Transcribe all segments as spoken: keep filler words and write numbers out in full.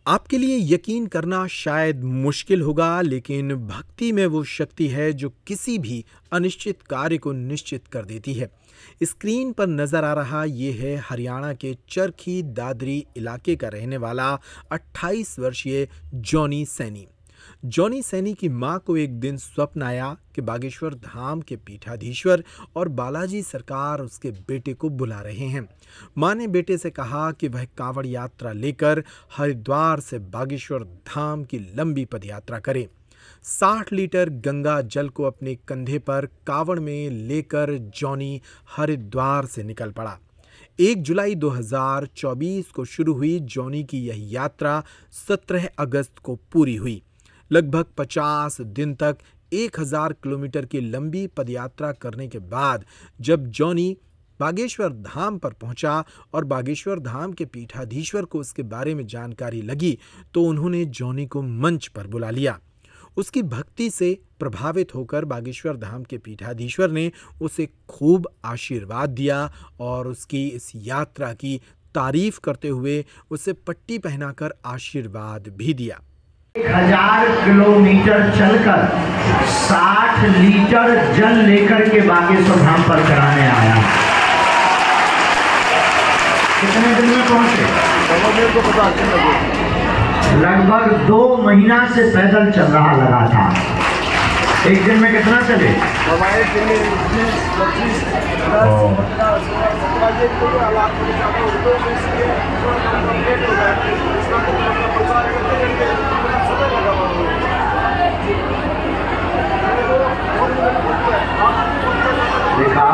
आपके लिए यकीन करना शायद मुश्किल होगा, लेकिन भक्ति में वो शक्ति है जो किसी भी अनिश्चित कार्य को निश्चित कर देती है। स्क्रीन पर नजर आ रहा ये है हरियाणा के चरखी दादरी इलाके का रहने वाला अट्ठाईस वर्षीय जॉनी सैनी। जॉनी सैनी की मां को एक दिन स्वप्न आया कि बागेश्वर धाम के पीठाधीश्वर और बालाजी सरकार उसके बेटे को बुला रहे हैं। मां ने बेटे से कहा कि वह कांवड़ यात्रा लेकर हरिद्वार से बागेश्वर धाम की लंबी पदयात्रा करे। साठ लीटर गंगा जल को अपने कंधे पर कांवड़ में लेकर जॉनी हरिद्वार से निकल पड़ा। एक जुलाई दो हज़ार चौबीस को शुरू हुई जॉनी की यह यात्रा सत्रह अगस्त को पूरी हुई। लगभग पचास दिन तक एक हज़ार किलोमीटर की लंबी पदयात्रा करने के बाद जब जॉनी बागेश्वर धाम पर पहुंचा और बागेश्वर धाम के पीठाधीश्वर को उसके बारे में जानकारी लगी तो उन्होंने जॉनी को मंच पर बुला लिया। उसकी भक्ति से प्रभावित होकर बागेश्वर धाम के पीठाधीश्वर ने उसे खूब आशीर्वाद दिया और उसकी इस यात्रा की तारीफ करते हुए उसे पट्टी पहनाकर आशीर्वाद भी दिया। एक हजार किलोमीटर चलकर साठ लीटर जल लेकर के बागेश्वर धाम पर कराने आया। कितने दिन में पहुंचे? मेरे को पता लगे। लगभग दो महीना से पैदल चल रहा लगा था। एक दिन में कितना चले? हमारे दिन देखा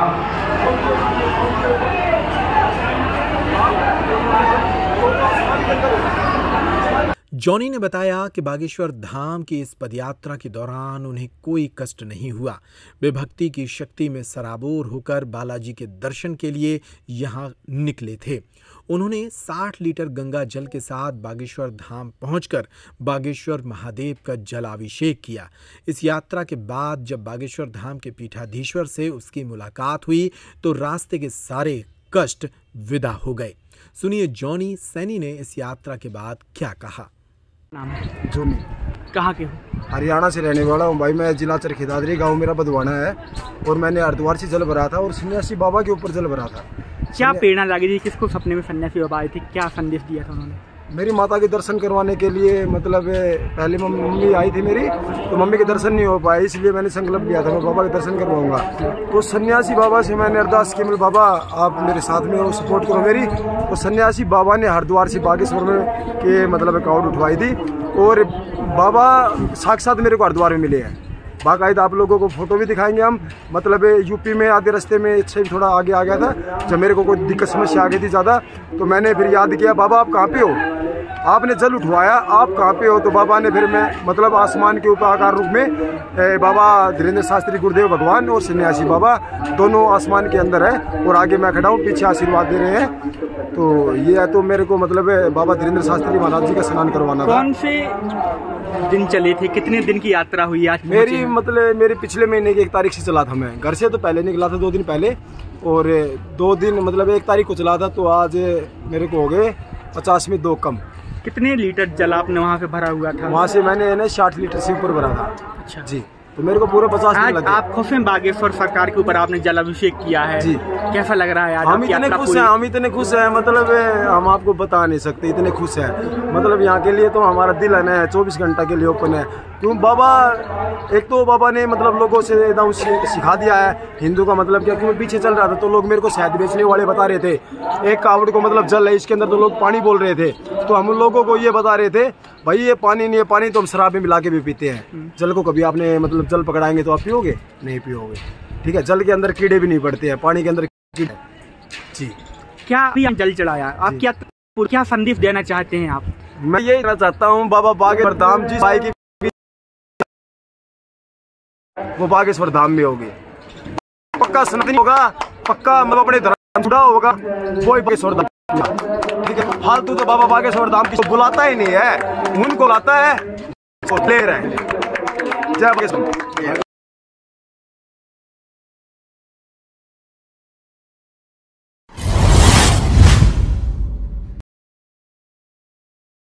जॉनी ने बताया कि बागेश्वर धाम की इस पदयात्रा के दौरान उन्हें कोई कष्ट नहीं हुआ। वे भक्ति की शक्ति में सराबोर होकर बालाजी के दर्शन के लिए यहाँ निकले थे। उन्होंने साठ लीटर गंगा जल के साथ बागेश्वर धाम पहुंचकर बागेश्वर महादेव का जलाभिषेक किया। इस यात्रा के बाद जब बागेश्वर धाम के पीठाधीश्वर से उसकी मुलाकात हुई तो रास्ते के सारे कष्ट विदा हो गए। सुनिए जॉनी सैनी ने इस यात्रा के बाद क्या कहा। नाम है जॉनी। कहाँ के हो? हरियाणा से रहने वाला हूँ भाई। मैं जिला चरखी दादरी, गाँव मेरा बधवाना है और मैंने हरिद्वार से जल भरा था और सन्यासी बाबा के ऊपर जल भरा था। क्या प्रेरणा लगी थी? किसको सपने में सन्यासी बाबा आए थे? क्या संदेश दिया था उन्होंने? मेरी माता के दर्शन करवाने के लिए, मतलब पहले मम्मी आई थी मेरी, तो मम्मी के दर्शन नहीं हो पाए, इसलिए मैंने संकल्प लिया था मैं बाबा के दर्शन करवाऊंगा। तो सन्यासी बाबा से मैंने अरदास की, मतलब बाबा आप मेरे साथ में हो, सपोर्ट करो मेरी। तो सन्यासी बाबा ने हरिद्वार से बागेश्वर में के मतलब कावड़ उठवाई थी और बाबा साक्षात मेरे को हरिद्वार में मिले हैं। बाकायदा आप लोगों को फोटो भी दिखाएंगे हम। मतलब यूपी में आधे रास्ते में इससे भी थोड़ा आगे आ गया था, जब मेरे को कोई दिक्कत समस्या आ गई थी ज़्यादा, तो मैंने फिर याद किया बाबा आप कहाँ पे हो, आपने जल उठवाया, आप कहाँ पे हो? तो बाबा ने फिर मैं मतलब आसमान के ऊपर आकार रूप में बाबा धीरेन्द्र शास्त्री गुरुदेव भगवान और सन्यासी बाबा दोनों आसमान के अंदर है और आगे मैं खड़ा हूँ, पीछे आशीर्वाद दे रहे हैं। तो ये है तो मेरे को मतलब बाबा धीरेन्द्र शास्त्री महाराज जी का स्नान करवाना था। कौन से दिन चले थे? कितने दिन की यात्रा हुई आज? मेरी मतलब मेरे पिछले महीने की एक तारीख से चला था। मैं घर से तो पहले निकला था, दो दिन पहले, और दो दिन मतलब एक तारीख को चला था, तो आज मेरे को हो गए पचास में दो कम। कितने लीटर जल आपने वहाँ पे भरा हुआ था? वहाँ से मैंने ना साठ लीटर से ऊपर भरा था। अच्छा जी। तो मेरे को पूरे पचास दिन लगे। आप खुश हैं बागेश्वर सरकार के ऊपर आपने जलाभिषेक किया है जी? कैसा लग रहा है आज? हम इतने खुश हैं, हम इतने खुश हैं, मतलब हम आपको बता नहीं सकते, इतने खुश हैं। मतलब यहाँ के लिए तो हमारा दिल है ना चौबीस घंटा के लिए ओपन है। क्यों बाबा, एक तो बाबा ने मतलब लोगों से एकदम सिखा दिया है हिंदू का मतलब क्या। क्यों पीछे चल रहा था तो लोग मेरे को शहद बेचने वाले बता रहे थे, एक कावड़ को मतलब जल है, इसके अंदर तो लोग पानी बोल रहे थे। तो हम लोगों को ये बता रहे थे भाई ये पानी नहीं है, पानी तो हम शराब में मिला के भी पीते हैं। जल को कभी आपने मतलब जल पकड़ाएंगे तो आप पियोगे? नहीं पियोगे, ठीक है। जल के अंदर कीड़े भी नहीं पड़ते हैं, पानी के अंदर कीड़े जी। क्या अभी जल चढ़ाया, आप क्या क्या संदेश देना चाहते हैं आप? मैं यही कहना चाहता हूँ बाबा बागेश्वर धाम जी भाई की वो बागेश्वर धाम में होगी, पक्का सनातनी होगा, पक्का मतलब अपने धर्म जुड़ा होगा, वो बागेश्वर धाम, ठीक है। फालतू तो बाबा बागेश्वर धाम की बुलाता ही नहीं है, उनको बुलाता है तो ले रहे हैं। जय बागेश्वर।